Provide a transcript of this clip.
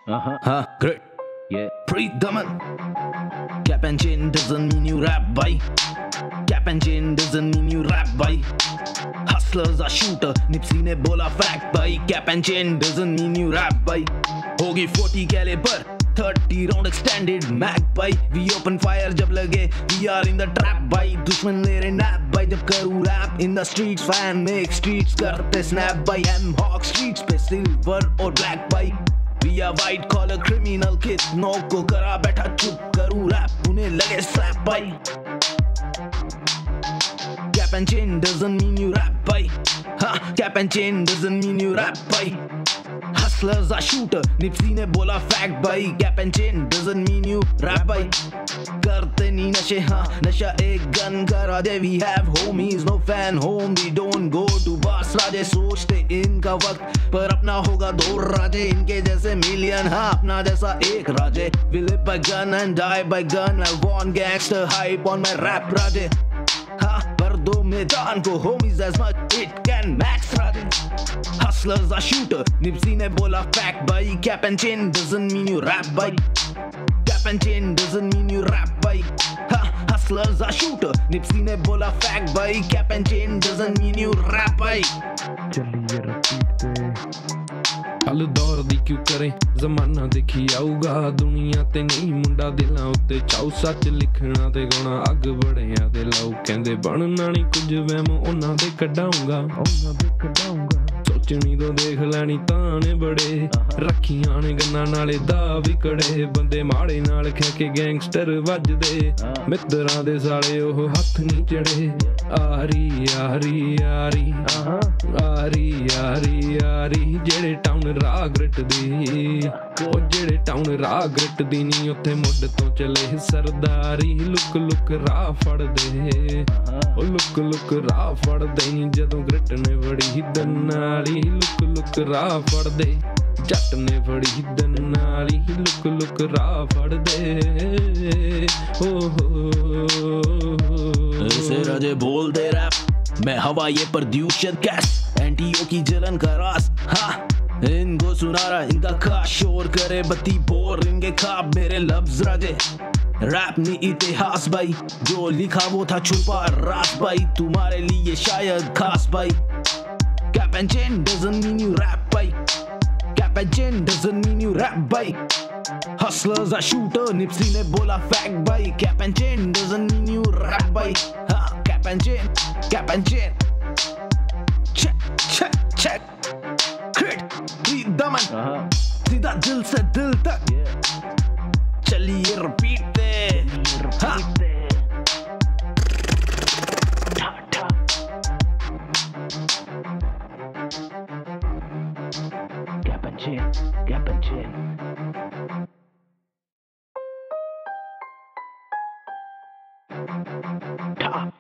Gritt. Yeah. Preet Daman. Cap and chain doesn't mean you rap, bhai. Cap and chain doesn't mean you rap, bhai. Hustlers are shooter. Nipsey ne bola fact, bhai. Cap and chain doesn't mean you rap, bhai. Hogi 40 caliber. 30 round extended mag, bhai. We open fire jab lage. We are in the trap, bhai. Dushman le rahe nap, bhai. Jab Karu rap in the streets, fan make streets karte snap, bhai. Hog streets pe silver or black, bhai. We are white collar criminal Kitnyo ko kara betha chup. Karu rap unhe lage slap, bhai. Cap and chain doesn't mean you rap, bhai. Cap and chain doesn't mean you rap, bhai. Hustlers are shooter. Nipsey ne bola fact, bhai. Cap and chain doesn't mean you rap, bhai. Karte nahi nashe, nasha ek gun ka raaje. We have homies, no fan home. We don't go to bars, raaje. सोचते इनका वक्त पर अपना होगा दो राजे. इनके जैसे million, अपना जैसा एक राजे. We live by gun and die by gun. I want gangster hype on my rap, राजे. पर दो मैदान को homies as much it can max, Raje. Hustlers are shooter. Nipsey ne bola fact, bhai. Cap and chain doesn't mean you rap, bhai. Cap and chain doesn't mean you rap, bhai. Hustlers are shooter. Nipsey ne bola fact, bhai. Cap and chain doesn't mean you rap, bhai. चलिए repeat पे हल दौर दी क्यों करें जमाना देखी आऊगा दुनिया ते नहीं मुंडा दिलां उत्ते चाऊ सच लिखना ते गाना अग बड़ियां ते लाऊ कहंदे बनना नहीं कुछ वहम उन्हां दे कढाऊंगा सोचनी तो देख लैनी ताने बड़े रखियां ने गन्ना नाले दा भी कड़े बंदे माड़े नाल खे के गैंगस्टर वजदे मित्रां दे साले ओह हथ नहीं चढ़े आरी आरी आरी आरी आरी आरी जेड़े टाउन राह ग्रिट दी ओ जेड़े टाउन राह ग्रिट दी नी उत्थे मुੱਢ ਤੋਂ चले सरदारी लुक लुक राह फड़ दे ओ लुक लुक राह फड़ दे नी जदों ग्रिट ने बड़ी दनाली लुक लुक राह फड़ दे जट ने बड़ी दनाली लुक लुक राह फड़ दे ओ ऐसे राजे बोलते रैप मैं हवा ये प्रदूषण गैस एंटीओ की जलन का रास. इनको सुना रहा इनका खास शोर करे बत्ती बोर इनके खाब मेरे लफ्ज राजे. रैप ने इतिहास भाई जो लिखा वो था छुपा रास भाई तुम्हारे लिए शायद खास भाई. Cap and chain doesn't mean you rap, bhai. Cap and chain doesn't mean you rap, bhai. Hustlers are shooter. Nipsey ne bola fact, bhai. Cap and chain doesn't mean you rap, bhai. Cap and chain, cap and chain. Check, check, check. Gritt, Preet Daman. सीधा दिल से दिल तक. चलिए repeat पे. Cap and chain.